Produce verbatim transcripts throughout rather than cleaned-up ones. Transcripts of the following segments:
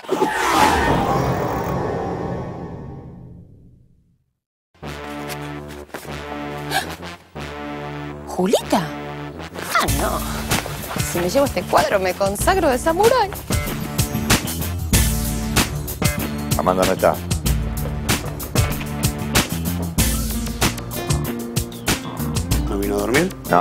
¿Julita? Ah, no. Si me llevo este cuadro, me consagro de samurái. Amanda no está. ¿No vino a dormir? No.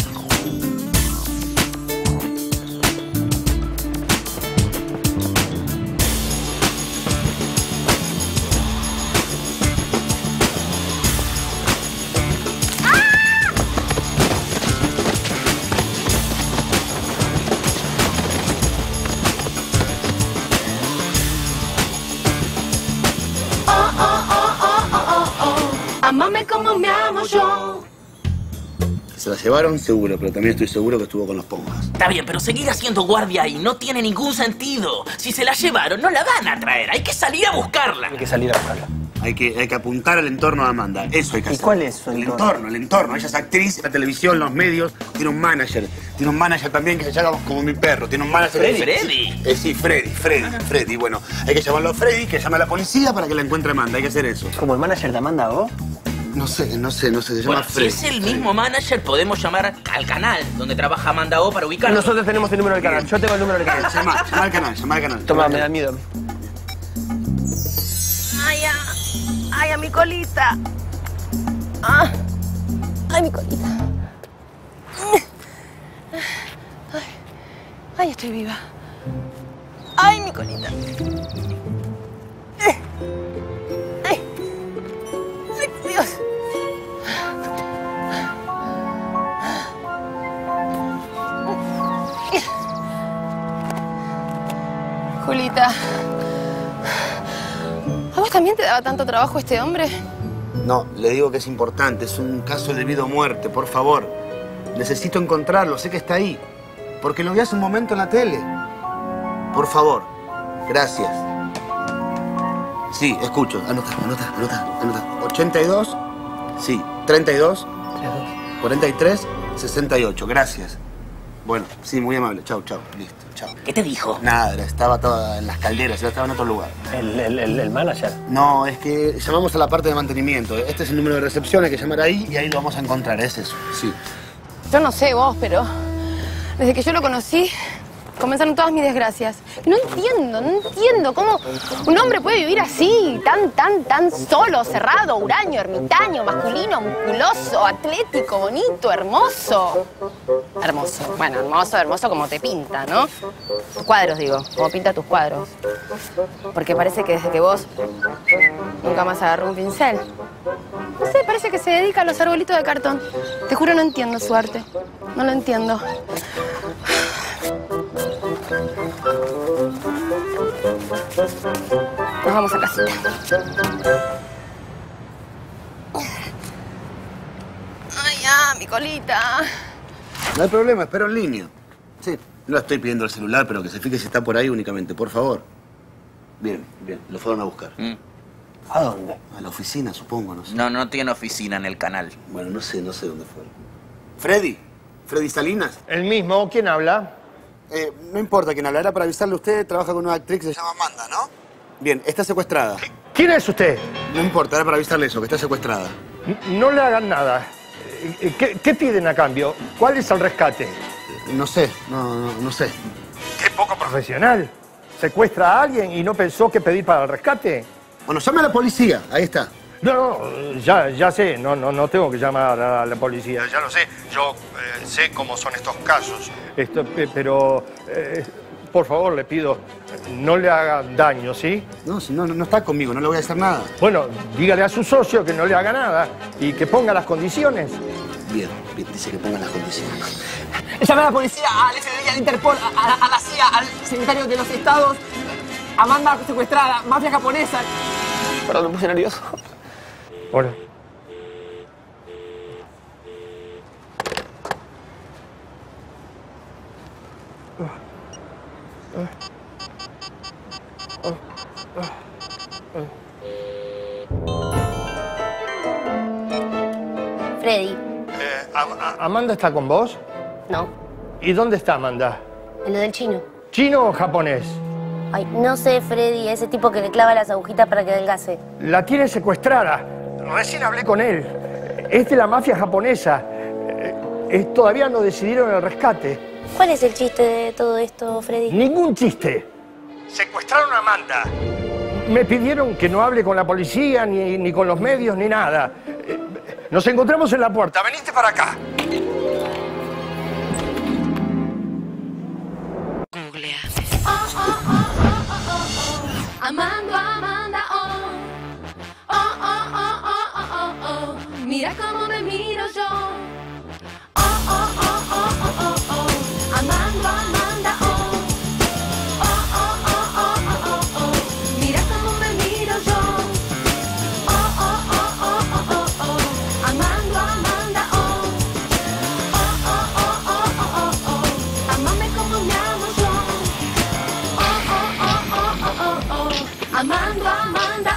Amame como me amo yo. Se la llevaron seguro, pero también estoy seguro que estuvo con los pongas. Está bien, pero seguir haciendo guardia ahí no tiene ningún sentido. Si se la llevaron, no la van a traer. Hay que salir a buscarla. Hay que salir a buscarla. Hay que, hay que apuntar al entorno de Amanda. Eso hay que hacer. ¿Y cuál es su El entorno? entorno, el entorno. Ella es actriz, la televisión, los medios. Tiene un manager. Tiene un manager también que se llama como mi perro. Tiene un manager. Freddy. Freddy. Eh, sí, Freddy, Freddy, Freddy. Bueno, hay que llamarlo a Freddy, que llame a la policía para que la encuentre Amanda. Hay que hacer eso. ¿Como el manager de Amanda vos? No sé, no sé, no sé. Se llama Bueno, si Freddy. es el mismo manager, podemos llamar al canal donde trabaja Amanda O para ubicarlo. Nosotros tenemos el número del canal. Yo tengo el número del canal. Llama, llama al canal, llama al canal. Toma, me da miedo. Ay, a, ay, a mi colita. Ah, ay, mi colita. Ay, ay, estoy viva. Ay, mi colita. Ay, ay, Dios. Julita. ¿A vos también te daba tanto trabajo este hombre? No, le digo que es importante. Es un caso de vida o muerte, por favor. Necesito encontrarlo. Sé que está ahí. Porque lo vi hace un momento en la tele. Por favor. Gracias. Sí, escucho. Anota, anota, anota, anota. ochenta y dos. Sí. treinta y dos. cuarenta y tres. sesenta y ocho. Gracias. Bueno, sí, muy amable. Chau, chau. Listo, chau. ¿Qué te dijo? Nada, estaba toda en las calderas. Yo estaba en otro lugar. ¿El, el, el, el manager? No, es que llamamos a la parte de mantenimiento. Este es el número de recepción, hay que llamar ahí y ahí lo vamos a encontrar. Es eso, sí. Yo no sé vos, pero desde que yo lo conocí, comenzaron todas mis desgracias. No entiendo, no entiendo cómo un hombre puede vivir así, tan, tan, tan solo, cerrado, huraño, ermitaño, masculino, musculoso, atlético, bonito, hermoso. Hermoso, bueno, hermoso, hermoso como te pinta, ¿no? Tus cuadros, digo, como pinta tus cuadros. Porque parece que desde que vos nunca más agarró un pincel. No sé, parece que se dedica a los arbolitos de cartón. Te juro, no entiendo su arte. No lo entiendo. Nos vamos a casita. Ay, ya, mi colita. No hay problema, espero en línea. Sí, no le estoy pidiendo el celular, pero que se fije si está por ahí únicamente, por favor. Bien, bien, lo fueron a buscar. Mm. ¿A dónde? A la oficina, supongo, no sé. No, no tiene oficina en el canal. Bueno, no sé, no sé dónde fueron. Freddy, Freddy Salinas. El mismo. ¿Quién habla? Eh, no importa quién habla, era para avisarle a usted, trabaja con una actriz que se llama Amanda, ¿no? Bien, está secuestrada. ¿Quién es usted? No importa, era para avisarle eso, que está secuestrada. No le hagan nada. ¿Qué, qué piden a cambio? ¿Cuál es el rescate? No sé, no, no, no sé. ¡Qué poco profesional! ¿Secuestra a alguien y no pensó qué pedir para el rescate? Bueno, llame a la policía, ahí está. No, no, ya, ya sé, no, no, no tengo que llamar a la policía, ya lo sé. Yo eh, sé cómo son estos casos. Esto, eh, pero, eh, por favor, le pido, no le haga daño, ¿sí? No, si no, no está conmigo, no le voy a hacer nada. Bueno, dígale a su socio que no le haga nada y que ponga las condiciones. Bien, bien, dice que pongan las condiciones. Llame a la policía, al F B I, al Interpol, a, a, a la C I A, al Secretario de los Estados. Amanda secuestrada, mafia japonesa. Perdón, me puse nervioso. Hola. Freddy. Eh, ¿A- a- ¿Amanda está con vos? No, ¿Y dónde está Amanda? en lo del chino. ¿Chino o japonés? Ay, no sé, Freddy, ese tipo que le clava las agujitas para que adelgace. La tiene secuestrada. Recién hablé con él. Es de la mafia japonesa. Eh, todavía no decidieron el rescate. ¿Cuál es el chiste de todo esto, Freddy? Ningún chiste. Secuestraron a Amanda. Me pidieron que no hable con la policía, ni, ni con los medios, ni nada. Eh, nos encontramos en la puerta. Veniste para acá. Googlea. Oh, oh, oh, oh, oh, oh, oh. Amando a Amanda, oh. Oh, oh, oh, oh, oh, oh, oh. Mira cómo me miro yo. Oh, oh, oh, oh, oh, oh, oh. Amando a Amanda, oh. Oh, oh, oh, oh, oh, oh, oh. Mira cómo me miro yo. Oh, oh, oh, oh, oh, oh, oh. Amando a Amanda, oh. Oh, oh, oh, oh, oh, oh, oh. Amame como me amo yo. Oh, oh, oh, oh, oh, oh, oh. Amando a Amanda.